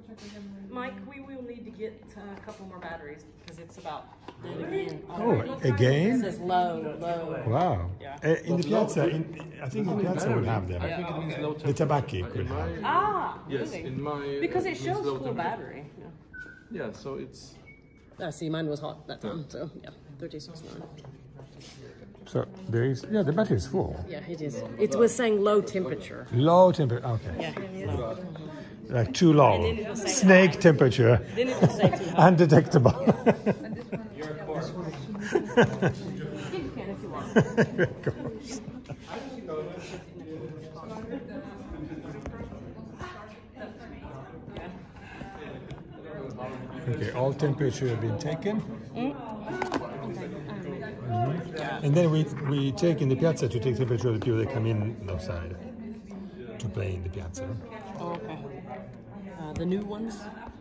Mike, we will need to get a couple more batteries because it's about Oh, again? It says low, low. Wow. Yeah. In the piazza, I think the piazza would have them. I think it means low The tabacchi could have. Ah, Yes, really? in my Because it means shows low full temperature. battery. Yeah. Yeah, so it's See, mine was hot that time, so yeah, 36.9. So there is, yeah, the battery is full. Yeah, it is. It was saying low temperature. Low temperature, okay. Yeah. Like too low. And then it will say Snake temperature. Then it will say too hot. Undetectable. You can if you want. Of course. Okay, all temperature have been taken. And then we take in the piazza to take temperature of the people that come in outside to play in the piazza. Oh, okay. The new ones?